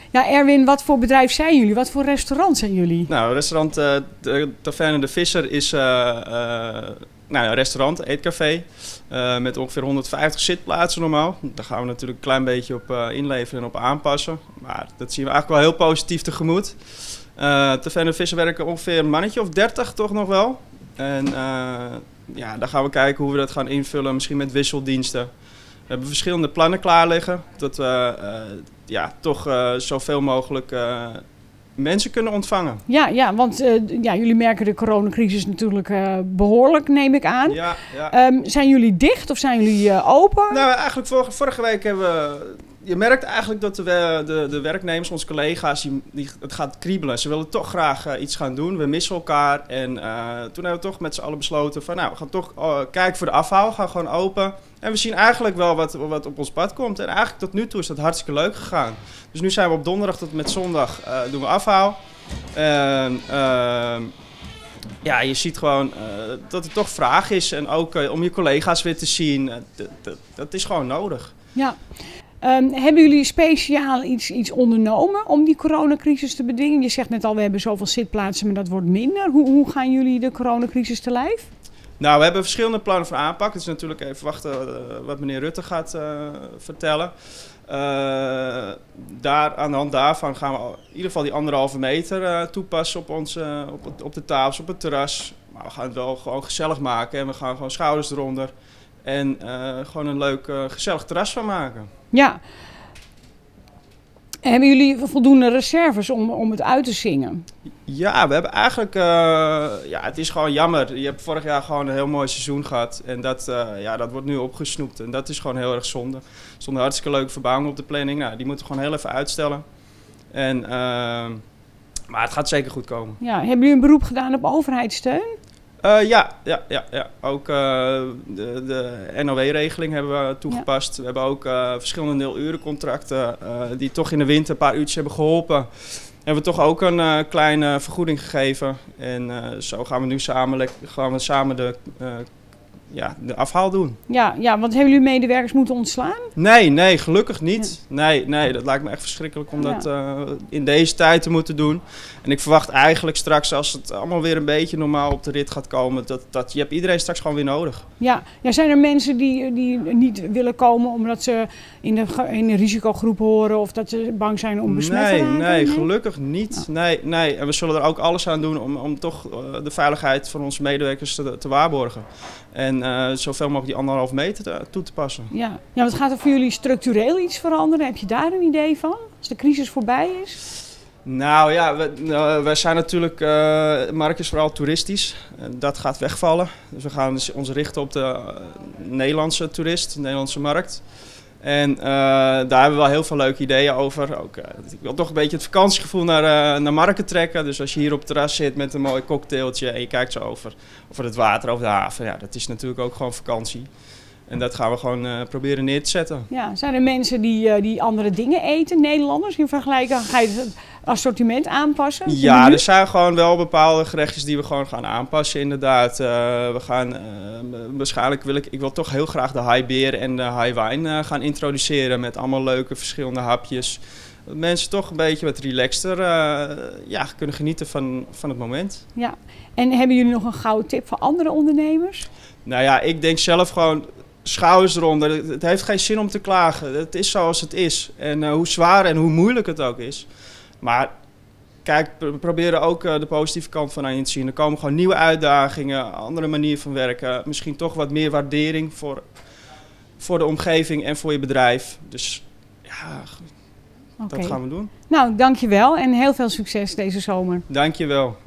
Ja, Erwin, wat voor bedrijf zijn jullie? Wat voor restaurant zijn jullie? Nou, restaurant de Taverne de Visser is een restaurant, eetcafé. Met ongeveer 150 zitplaatsen normaal. Daar gaan we natuurlijk een klein beetje op inleveren en op aanpassen. Maar dat zien we eigenlijk wel heel positief tegemoet. Taverne de Visser werken ongeveer een mannetje of 30 toch nog wel. En daar gaan we kijken hoe we dat gaan invullen, misschien met wisseldiensten. We hebben verschillende plannen klaar liggen, dat we toch zoveel mogelijk mensen kunnen ontvangen. Ja, want jullie merken de coronacrisis natuurlijk behoorlijk, neem ik aan. Ja. Zijn jullie dicht of zijn jullie open? Nou, eigenlijk vorige week hebben we... Je merkt eigenlijk dat de werknemers, onze collega's, het gaat kriebelen. Ze willen toch graag iets gaan doen. We missen elkaar. En toen hebben we toch met z'n allen besloten van... Nou, we gaan toch kijken voor de afhaal. We gaan gewoon open. En we zien eigenlijk wel wat op ons pad komt. En eigenlijk tot nu toe is dat hartstikke leuk gegaan. Dus nu zijn we op donderdag tot met zondag doen we afhaal. Je ziet gewoon dat er toch vraag is. En ook om je collega's weer te zien. Dat is gewoon nodig. Ja. Hebben jullie speciaal iets ondernomen om die coronacrisis te bedwingen? Je zegt net al, we hebben zoveel zitplaatsen, maar dat wordt minder. Hoe gaan jullie de coronacrisis te lijf? Nou, we hebben verschillende plannen voor aanpak. Het is natuurlijk even wachten wat meneer Rutte gaat vertellen. Aan de hand daarvan gaan we in ieder geval die 1,5 meter toepassen op de tafels, op het terras. Maar we gaan het wel gewoon gezellig maken en we gaan gewoon schouders eronder. En gewoon een leuk, gezellig terras van maken. Ja. Hebben jullie voldoende reserves om het uit te zingen? Ja, we hebben eigenlijk... het is gewoon jammer. Je hebt vorig jaar gewoon een heel mooi seizoen gehad. En dat wordt nu opgesnoept. En dat is gewoon heel erg zonde. Er stond een hartstikke leuke verbouwing op de planning. Nou, die moeten we gewoon heel even uitstellen. Maar het gaat zeker goed komen. Ja, hebben jullie een beroep gedaan op overheidssteun? Ja. Ook de NOW-regeling hebben we toegepast. Ja. We hebben ook verschillende 0-urencontracten die toch in de winter een paar uurtjes hebben geholpen. Hebben we toch ook een kleine vergoeding gegeven. En zo gaan we nu samen de afhaal doen. Ja, want hebben jullie medewerkers moeten ontslaan? Nee, gelukkig niet. Nee, dat lijkt me echt verschrikkelijk om dat in deze tijd te moeten doen. En ik verwacht eigenlijk straks, als het allemaal weer een beetje normaal op de rit gaat komen, dat je hebt iedereen straks gewoon weer nodig. Ja, zijn er mensen die niet willen komen omdat ze in de risicogroep horen of dat ze bang zijn om besmet te raken? Nee, gelukkig niet. Ja. Nee. En we zullen er ook alles aan doen om toch de veiligheid van onze medewerkers te waarborgen. En zoveel mogelijk die 1,5 meter toe te passen. Ja, want gaat er voor jullie structureel iets veranderen? Heb je daar een idee van? Als de crisis voorbij is? Nou ja, wij zijn natuurlijk... markt is vooral toeristisch. Dat gaat wegvallen. Dus we gaan ons richten op de Nederlandse toerist, de Nederlandse markt. En daar hebben we wel heel veel leuke ideeën over. Ook, ik wil toch een beetje het vakantiegevoel naar Marken trekken. Dus als je hier op het terras zit met een mooi cocktailtje en je kijkt zo over het water, over de haven. Ja, dat is natuurlijk ook gewoon vakantie. En dat gaan we gewoon proberen neer te zetten. Ja, zijn er mensen die andere dingen eten, Nederlanders? In vergelijking, ga je het assortiment aanpassen? Ja, er zijn gewoon wel bepaalde gerechtjes die we gewoon gaan aanpassen inderdaad. We gaan waarschijnlijk ik wil toch heel graag de haibeer en de haiwijn gaan introduceren met allemaal leuke verschillende hapjes. Dat mensen toch een beetje wat relaxter kunnen genieten van het moment. Ja, en hebben jullie nog een gouden tip voor andere ondernemers? Nou ja, ik denk zelf gewoon schouders eronder. Het heeft geen zin om te klagen. Het is zoals het is. En hoe zwaar en hoe moeilijk het ook is. Maar kijk, we proberen ook de positieve kant van aan te zien. Er komen gewoon nieuwe uitdagingen, andere manier van werken. Misschien toch wat meer waardering voor de omgeving en voor je bedrijf. Dus ja, dat gaan we doen. Nou, dankjewel en heel veel succes deze zomer. Dankjewel.